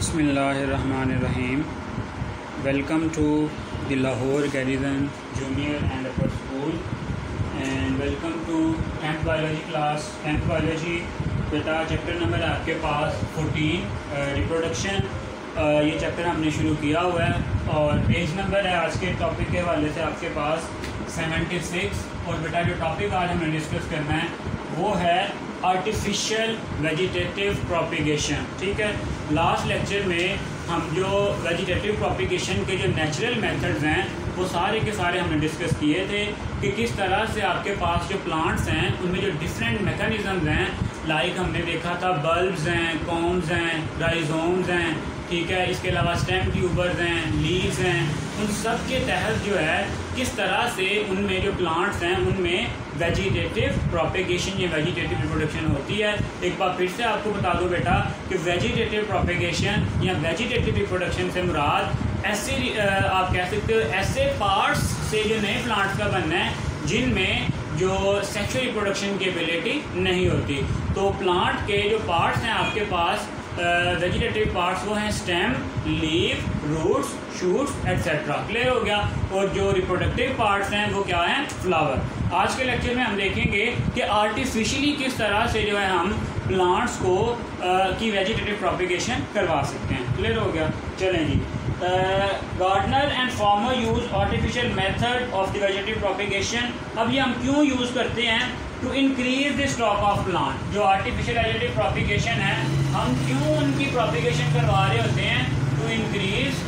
Bismillahirrahmanirrahim. Welcome to the Lahore Garrison Junior and Upper School and welcome to 10th biology class. 10th biology बेटा chapter number है आपके पास 14 reproduction. ये chapter हमने शुरू किया हुआ है और पेज नंबर है आज के टॉपिक के हवाले से आपके पास 76। और बेटा जो टॉपिक आज हमें डिस्कस करना है वो है आर्टिफिशियल वेजिटेटिव प्रोपिगेशन। ठीक है, लास्ट लेक्चर में हम जो वेजिटेटिव प्रोपिगेशन के जो नेचुरल मेथड्स हैं वो सारे के सारे हमने डिस्कस किए थे कि किस तरह से आपके पास जो प्लांट्स हैं उनमें जो डिफरेंट मैकेनिज्म्स हैं, लाइक हमने देखा था बल्ब्स हैं, कॉम्स हैं, राइजोम्स हैं, ठीक है, इसके अलावा स्टेम ट्यूबर्स हैं, लीव्स हैं, उन सब के तहत जो है किस तरह से उनमें जो प्लांट्स हैं उनमें वेजिटेटिव प्रोपेगेशन या वेजिटेटिव रिप्रोडक्शन होती है। एक बार फिर से आपको बता दो बेटा कि वेजिटेटिव प्रोपेगेशन या वेजिटेटिव रिप्रोडक्शन से मुराद ऐसे आप कह सकते हो ऐसे पार्ट्स से जो नए प्लांट्स का बनना है जिनमें जो सेक्सुअल रिप्रोडक्शन की एबिलिटी नहीं होती। तो प्लांट के जो पार्ट्स हैं आपके पास वेजिटेटिव पार्ट्स वो हैं stem, leave, roots, shoots etcetera. Clear हो गया। और जो रिप्रोडक्टिव पार्ट्स हैं वो क्या हैं? फ्लावर। आज के लेक्चर में हम देखेंगे कि आर्टिफिशियली किस तरह से जो है हम प्लांट्स को की वेजिटेटिव प्रोपिगेशन करवा सकते हैं। क्लियर हो गया। चलें जी, gardener and farmer use artificial method of the vegetative propagation. अब ये हम क्यों यूज करते हैं? To increase the stock of plant. जो आर्टिफिशियल वेजिटेटिव प्रोपिगेशन है हम क्यों उनकी प्रोपिगेशन करवा रहे होते हैं? To increase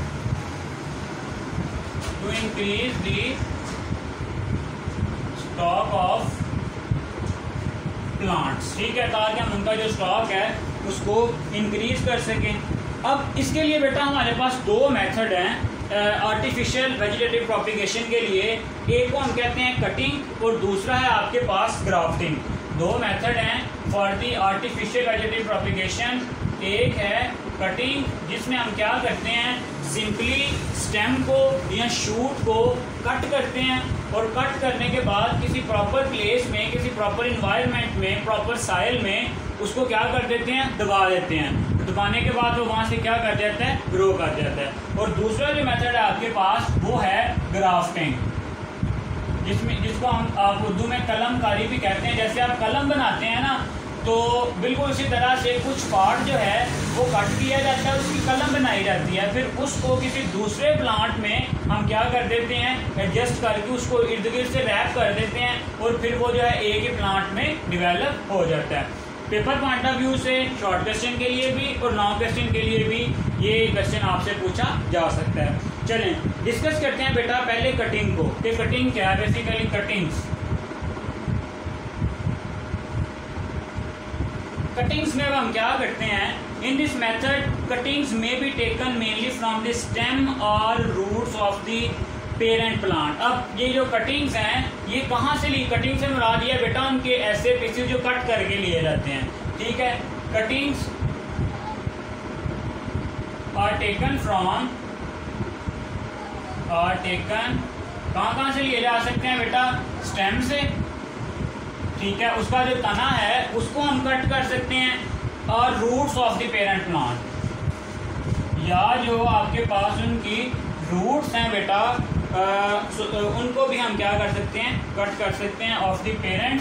the stock of plants. ठीक है, ताकि हम उनका जो स्टॉक है उसको इंक्रीज कर सकें। अब इसके लिए बेटा हमारे पास दो मेथड हैं आर्टिफिशियल वेजिटेटिव प्रोपिगेशन के लिए। एक को हम कहते हैं कटिंग और दूसरा है आपके पास ग्राफ्टिंग। दो मेथड हैं for the artificial vegetative propagation. एक है कटिंग जिसमें हम क्या करते हैं, सिंपली स्टेम को या शूट को कट करते हैं और कट करने के बाद किसी प्रॉपर प्लेस में, किसी प्रॉपर इन्वायरमेंट में, प्रॉपर साइल में उसको क्या कर देते हैं, दबा देते हैं। दबाने के बाद वो वहाँ से क्या कर जाता है, ग्रो कर जाता है। और दूसरा जो मेथड है आपके पास वो है ग्राफ्टिंग, जिसको हम आप उर्दू में कलमकारी भी कहते हैं। जैसे आप कलम बनाते हैं ना, तो बिल्कुल इसी तरह से कुछ पार्ट जो है वो कट किया जाता है, उसकी कलम बनाई जाती है, फिर उसको किसी दूसरे प्लांट में हम क्या कर देते हैं, एडजस्ट करके उसको इर्द गिर्द से रैप कर देते हैं और फिर वो जो है एक ही प्लांट में डिवेलप हो जाता है। पेपर पॉइंट ऑफ व्यू से शॉर्ट क्वेश्चन के लिए भी और लॉन्ग क्वेश्चन के लिए भी ये क्वेश्चन आपसे पूछा जा सकता है। चलें डिस्कस करते हैं बेटा पहले कटिंग को कि कटिंग क्या है। बेसिकली कटिंग्स में हम क्या करते हैं, इन दिस मेथड कटिंग्स में be taken mainly from the stem और roots of the parent plant. अब ये जो कटिंग्स हैं ये कहाँ से ली? कटिंग से मुराद ये बेटा उनके ऐसे पीसेस जो कट करके लिए जाते हैं। ठीक है, कटिंग्स आर टेकन कहाँ से लिए जा सकते हैं बेटा? स्टेम से। ठीक है, उसका जो तना है उसको हम कट कर सकते हैं और roots of the parent plant, या जो आपके पास उनकी रूट्स हैं बेटा उनको भी हम क्या कर सकते हैं, कट कर सकते हैं ऑफ द पेरेंट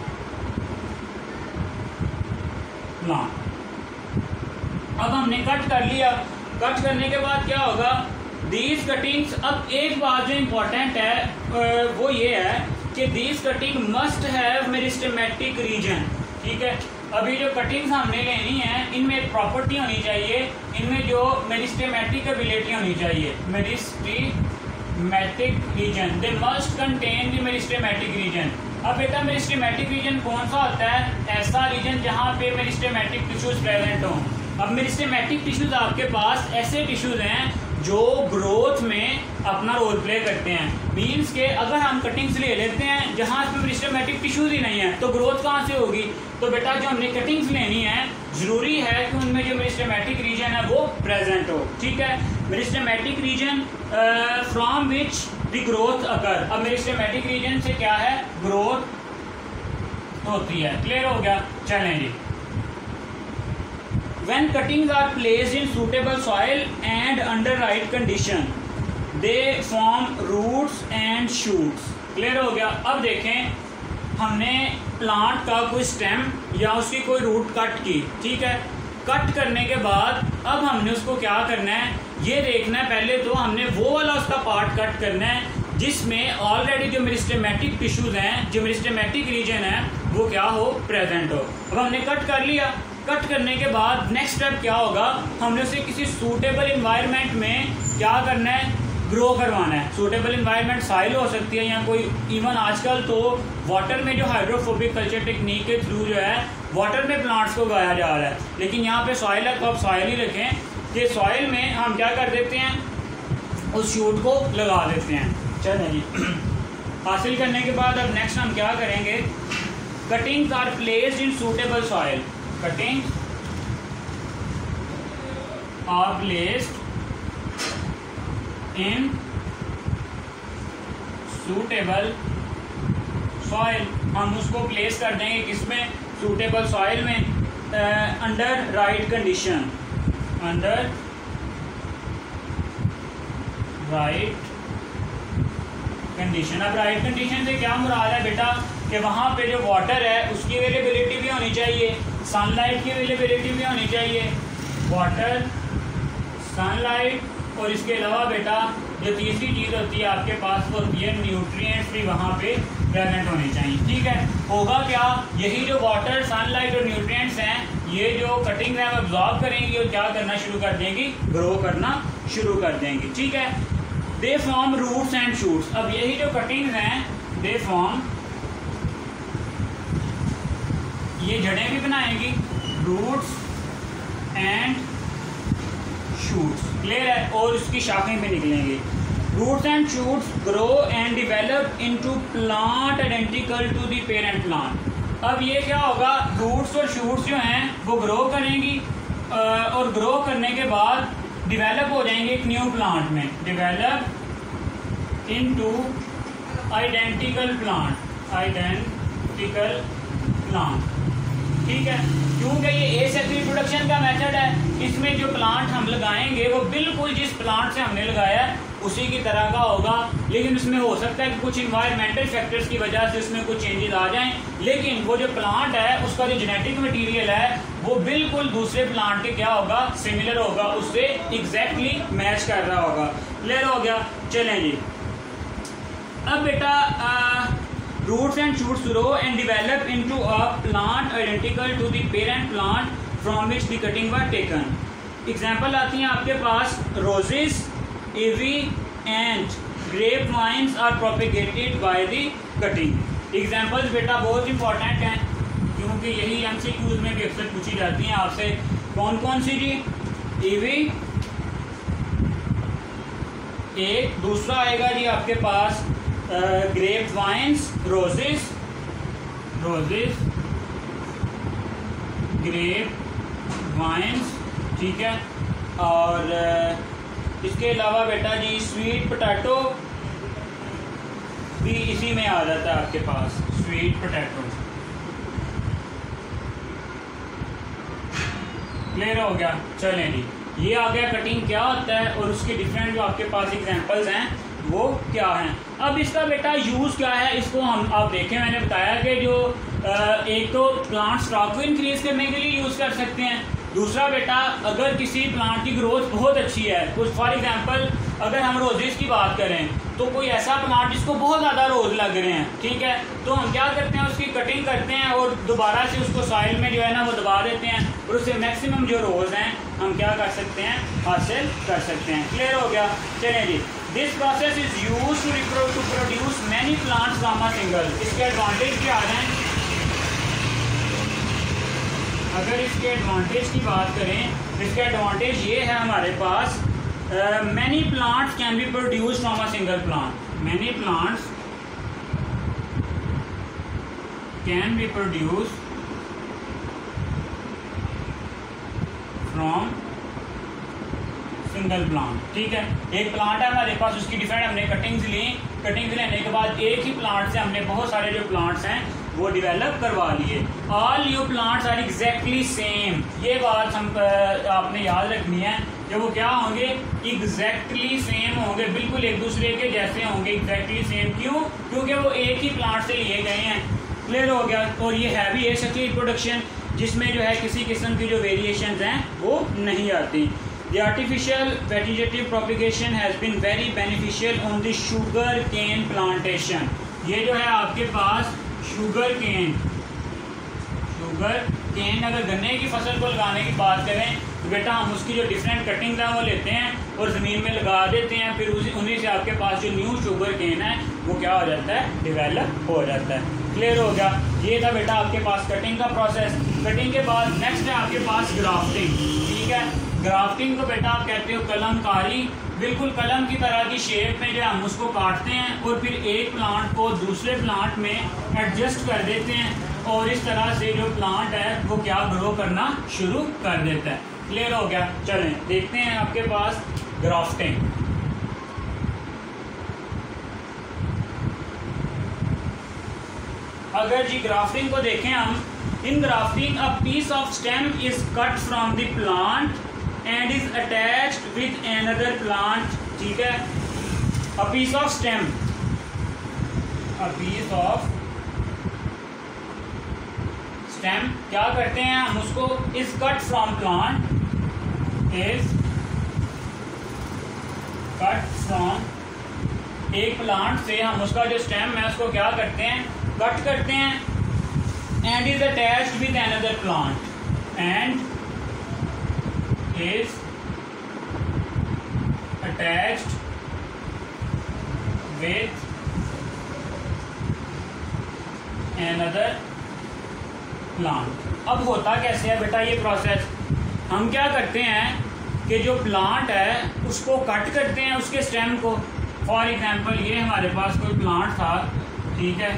प्लांट। अब हमने कट कर लिया, कट करने के बाद क्या होगा, दीज कटिंग्स। अब एक बात जो इम्पोर्टेंट है वो ये है कि these cutting must have meristematic region. ठीक है, अभी जो कटिंग्स हमने लेनी है इनमें एक प्रॉपर्टी होनी चाहिए, इनमें जो मेरिस्टेमेटिक एबिलिटी होनी चाहिए, meristematic region. They must contain the meristematic region. अब बेटा मेरिस्टेमेटिक रीजन कौन सा होता है? ऐसा रीजन जहाँ पे मेरिस्टेमेटिक टिश्यूज प्रेजेंट हों। अब मेरिस्टेमेटिक टिश्यूज आपके पास ऐसे टिश्यूज हैं जो ग्रोथ में अपना रोल प्ले करते हैं। मीन्स के अगर हम कटिंग्स ले लेते हैं जहाँ पे मेरिस्टेमेटिक टिश्यूज ही नहीं है तो ग्रोथ कहाँ से होगी? तो बेटा जो हमने कटिंग्स लेनी है जरूरी है कि उनमें जो मेरिस्टेमेटिक रीजन है वो प्रेजेंट हो। ठीक है, meristematic region from which the growth occur. अब मेरिस्टेमेटिक रीजन से क्या है, ग्रोथ होती है। क्लियर हो गया। चलें जी, when cuttings are placed in suitable soil and under right condition they form roots and shoots. Clear हो गया। अब देखें, हमने प्लांट का कोई स्टेम या उसकी कोई रूट कट की, ठीक है। कट करने के बाद अब हमने उसको क्या करना है, ये देखना है। पहले तो हमने वो वाला उसका पार्ट कट करना है जिसमें ऑलरेडी जो मेरिस्टेमेटिक टिश्यूज हैं, जो मेरिस्टेमेटिक रीजन है, वो क्या हो, प्रेजेंट हो। अब हमने कट कर लिया। कट करने के बाद नेक्स्ट स्टेप क्या होगा, हमने उसे किसी सूटेबल इन्वायरमेंट में क्या करना है, ग्रो करवाना है। सूटेबल इन्वायरमेंट सॉइल हो सकती है या कोई, इवन आजकल तो वाटर में जो हाइड्रोफोबिक कल्चर टेक्निक के थ्रू जो है वाटर में प्लांट्स को उगाया जा रहा है, लेकिन यहाँ पे सॉइल है तो आप सॉइल ही रखें कि सॉइल में हम क्या कर देते हैं, उस शूट को लगा देते हैं। चलें जी, हासिल करने के बाद अब नेक्स्ट हम क्या करेंगे, cuttings are placed in suitable soil. Cuttings are placed in suitable soil. हम उसको प्लेस कर देंगे किसमें, सूटेबल सॉइल में, under right condition, under right condition. अब राइट कंडीशन से क्या मुराद है बेटा, कि वहाँ पे जो वाटर है उसकी अवेलेबिलिटी भी होनी चाहिए, सनलाइट की अवेलेबिलिटी भी होनी चाहिए, वाटर, सनलाइट, और इसके अलावा बेटा जो तीसरी चीज़ होती है आपके पास वो होती है न्यूट्रिएंट्स भी वहाँ पे प्रेजेंट होने चाहिए, ठीक है। होगा क्या, यही जो वाटर, सनलाइट और न्यूट्रिएंट्स हैं, ये जो कटिंग है अब्जॉर्ब करेंगी और क्या करना शुरू कर देंगी, ग्रो करना शुरू कर देंगी, ठीक है। They form roots and shoots. अब यही जो कटिंग्स हैं, दे फॉर्म, ये जड़ें भी बनाएंगी, रूट्स एंड शूट्स, क्लियर है, और उसकी शाखें भी निकलेंगी। Roots and shoots grow and develop into plant identical to the parent plant. अब ये क्या होगा, रूट्स और शूट्स जो हैं वो ग्रो करेंगी और ग्रो करने के बाद डिवेलप हो जाएंगे एक न्यू प्लांट में, develop into identical plant, identical plant, ठीक है। क्योंकि ये एसेक्सुअल रिप्रोडक्शन का मेथड है, इसमें जो प्लांट हम लगाएंगे वो बिल्कुल जिस प्लांट से हमने लगाया है उसी की तरह का होगा, लेकिन उसमें हो सकता है कि कुछ इन्वायरमेंटल फैक्टर्स की वजह से उसमें कुछ चेंजेस आ जाएं, लेकिन वो जो प्लांट है उसका जो जेनेटिक मटेरियल है वो बिल्कुल दूसरे प्लांट के क्या होगा, सिमिलर होगा, उससे एग्जैक्टली मैच कर रहा होगा। क्लियर हो गया। चलें जी, अब बेटा roots and shoots grow and develop into a plant identical to the parent plant from which the cutting were taken. Example आती हैं आपके पास, roses, ivy and grapevines are propagated by the cutting. Examples बेटा बहुत important हैं क्योंकि यही MCQs में भी अक्सर पूछी जाती हैं आपसे। कौन कौन सी जी, ivy एक, दूसरा आएगा जी आपके पास grape vines, roses, roses, grape vines, ठीक है। और इसके अलावा बेटा जी स्वीट पोटैटो भी इसी में आ जाता है आपके पास, स्वीट पोटैटो। क्लियर हो गया। चलें जी, ये आ गया कटिंग क्या होता है और उसके डिफरेंट जो आपके पास एग्जांपल्स हैं वो क्या हैं। अब इसका बेटा यूज़ क्या है, इसको हम आप देखें, मैंने बताया कि जो एक तो प्लांट स्टॉक को इंक्रीज करने के लिए यूज़ कर सकते हैं, दूसरा बेटा अगर किसी प्लांट की ग्रोथ बहुत अच्छी है, कुछ फॉर एग्जांपल अगर हम रोजेस की बात करें तो कोई ऐसा प्लांट जिसको बहुत ज़्यादा रोज लग रहे हैं, ठीक है, तो हम क्या करते हैं, उसकी कटिंग करते हैं और दोबारा से उसको सॉइल में जो है ना वो दबा देते हैं और उससे मैक्सिमम जो रोज हैं हम क्या कर सकते हैं, हासिल कर सकते हैं। क्लियर हो गया। चलें जी, this process is use to produce many plants from a single. इसके एडवांटेज क्या आ जाए, अगर इसके एडवांटेज की बात करें, इसके एडवांटेज ये है हमारे पास, many plants can be produce from a single plant, many plants can be produce from single plant, ठीक है। एक प्लांट है हमारे पास, उसकी डिफरेंट हमने कटिंग्स ली, कटिंग्स लेने के बाद एक ही प्लांट से हमने बहुत सारे जो प्लांट्स हैं वो डेवलप करवा लिए। All new plants are exactly same, ये बात हम आपने याद रखनी है कि वो क्या होंगे, एग्जैक्टली सेम होंगे, बिल्कुल एक दूसरे के जैसे होंगे, एग्जैक्टली सेम। क्यों? क्योंकि वो एक ही प्लांट से लिए गए हैं। क्लियर हो गया। और ये है भी एसेक्सुअल रिप्रोडक्शन जिसमें जो है किसी किस्म की जो वेरिएशंस हैं वो नहीं आती। The artificial vegetative propagation has been very beneficial on the sugar cane plantation। ये जो है आपके पास शुगर केन अगर गन्ने की फसल को लगाने की बात करें तो बेटा हम उसकी जो डिफरेंट कटिंग है वो लेते हैं और ज़मीन में लगा देते हैं, फिर उन्हीं से आपके पास जो न्यू शुगर केन है वो क्या हो जाता है, डेवलप हो जाता है। क्लियर हो गया। ये था बेटा आपके पास कटिंग का प्रोसेस। कटिंग के बाद नेक्स्ट है आपके पास ग्राफ्टिंग। ठीक है, ग्राफ्टिंग को बेटा आप कहते हो कलमकारी। बिल्कुल कलम की तरह की शेप में जो हम उसको काटते हैं और फिर एक प्लांट को दूसरे प्लांट में एडजस्ट कर देते हैं और इस तरह से जो प्लांट है वो क्या ग्रो करना शुरू कर देता है। क्लियर हो गया। चलें देखते हैं आपके पास ग्राफ्टिंग। अगर जी ग्राफ्टिंग को देखें हम, in grafting a piece of stem is cut from the plant and is attached with another plant। ठीक है, a piece of stem क्या करते हैं हम उसको, is cut from plant, एक प्लांट से हम उसका जो स्टेम है उसको क्या करते हैं, कट करते हैं, and is attached with another plant, and is attached with another plant। अब होता कैसे है बेटा ये प्रोसेस, हम क्या करते हैं कि जो प्लांट है उसको कट करते हैं, उसके स्टेम को। फॉर एग्जांपल ये हमारे पास कोई प्लांट था, ठीक है,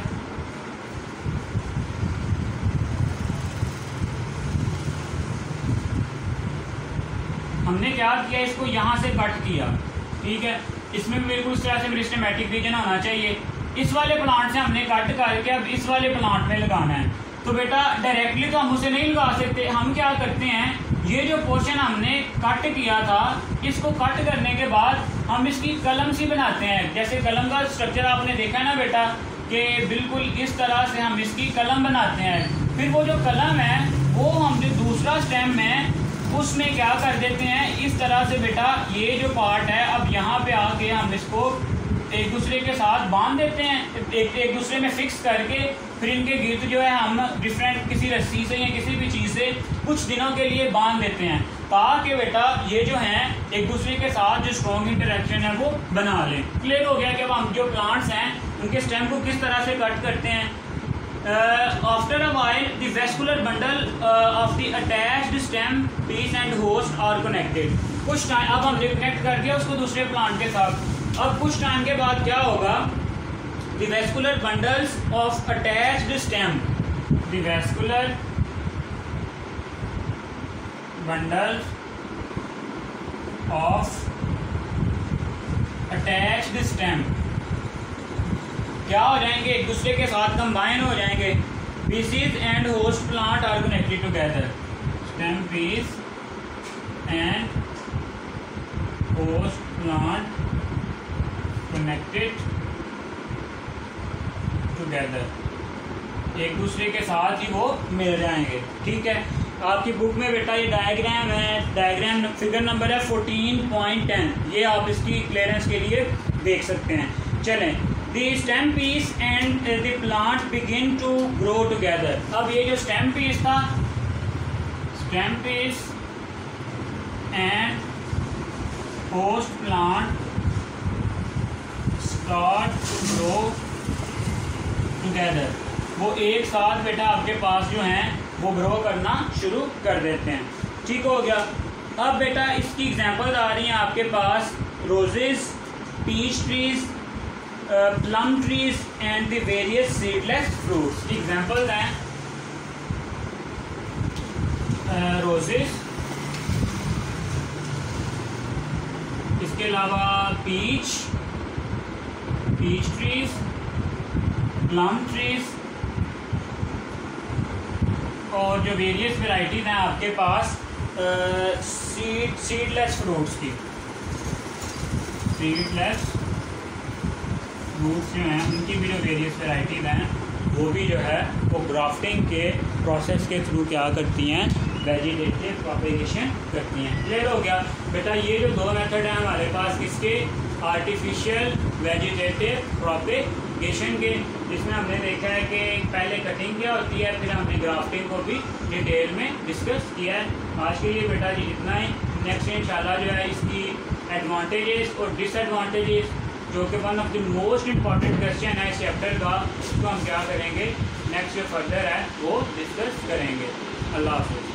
हमने क्या किया, इसको यहाँ से कट किया। ठीक है, इसमें भी बिल्कुल इस तरह से मेरिस्टेमेटिक रीजन होना चाहिए। इस वाले प्लांट से हमने कट करके अब इस वाले प्लांट में लगाना है, तो बेटा डायरेक्टली तो हम उसे नहीं लगा सकते। हम क्या करते हैं, ये जो पोर्शन हमने कट किया था इसको कट करने के बाद हम इसकी कलम सी बनाते हैं। जैसे कलम का स्ट्रक्चर आपने देखा है ना बेटा, कि बिल्कुल इस तरह से हम इसकी कलम बनाते हैं। फिर वो जो कलम है वो हम जो दूसरा स्टेम है उसमें क्या कर देते हैं, इस तरह से बेटा ये जो पार्ट है अब यहाँ पे आके हम इसको एक दूसरे के साथ बांध देते हैं, एक दूसरे में फिक्स करके फिर इनके गिर्द जो है हम डिफरेंट किसी रस्सी से या किसी भी चीज़ से कुछ दिनों के लिए बांध देते हैं, ताकि बेटा ये जो है एक दूसरे के साथ जो स्ट्रॉन्ग इंटरेक्शन है वो बना लें। क्लियर हो गया कि अब हम जो प्लांट्स हैं उनके स्टेम को किस तरह से कट करते हैं। After a while, the vascular bundle of the attached stem, piece and host are connected। कुछ टाइम अब हमने कनेक्ट कर दिया उसको दूसरे प्लांट के साथ। अब कुछ टाइम के बाद क्या होगा, the vascular bundles of attached stem, the vascular bundles of attached stem क्या हो जाएंगे, एक दूसरे के साथ कंबाइन हो जाएंगे। Pieces and host plant are connected together. Stem piece and host plant connected together, एक दूसरे के साथ ही वो मिल जाएंगे। ठीक है, आपकी बुक में बेटा ये डायग्राम है, डायग्राम फिगर नंबर है 14.10, ये आप इसकी क्लियरेंस के लिए देख सकते हैं। चलें, The stem piece and the plant begin to grow together। अब ये जो stem piece था, stem piece and host plant start to grow together। वो एक साथ बेटा आपके पास जो हैं वो ग्रो करना शुरू कर देते हैं। ठीक हो गया। अब बेटा इसकी एग्जांपल आ रही हैं आपके पास, roses, peach trees, plum trees and the various seedless fruits। Example हैं रोजेस, इसके अलावा पीच ट्रीज, प्लम ट्रीज और जो वेरियस वैरायटीज़ हैं आपके पास सीडलेस फ्रूट्स की, सीडलेस फ्रूट्स जो हैं उनकी भी जो वेरियस वैरायटीज़ हैं वो भी जो है वो ग्राफ्टिंग के प्रोसेस के थ्रू क्या करती हैं, वेजिटेटिव प्रोपेगेशन करती हैं। क्लियर हो गया बेटा। ये जो दो मेथड हैं हमारे पास किसके, आर्टिफिशियल वेजिटेटिव प्रोपेगेशन के, जिसमें हमने देखा है कि पहले कटिंग क्या होती है, फिर हमने ग्राफ्टिंग को भी डिटेल में डिस्कस किया है। आज के लिए बेटा जी इतना ही। नेक्स्ट इंशाल्लाह जो है इसकी एडवांटेजेस और डिसएडवांटेजेस, जो कि one of the most important question है इस चैप्टर का, उसको हम क्या करेंगे, नेक्स्ट जो फर्दर है वो डिस्कस करेंगे। अल्लाह हाफ़िज़।